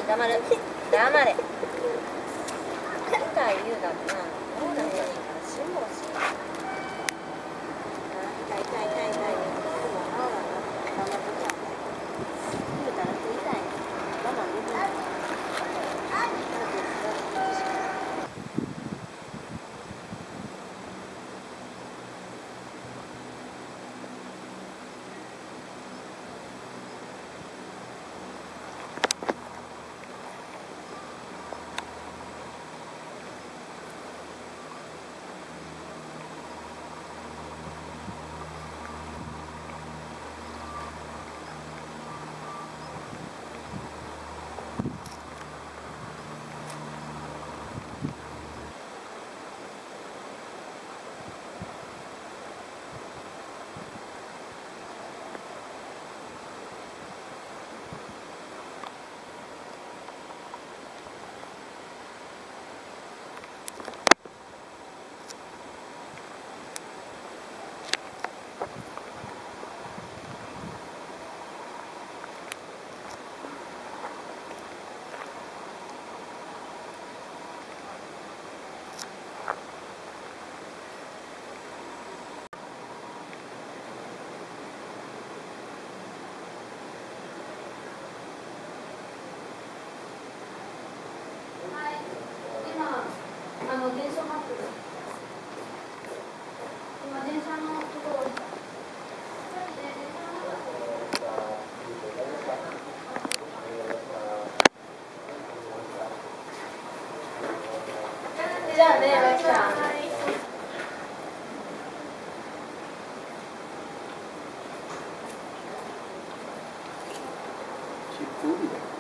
黙る。黙れ。痛い言うだってな。どうなってんねんから辛抱し。痛い痛い痛い痛い。いつも青なの。黙っとけ。言うたら痛い。我慢できない。 電車待ってる。今電車のところ降りた。じゃあね、まきちゃん。 結構いいね。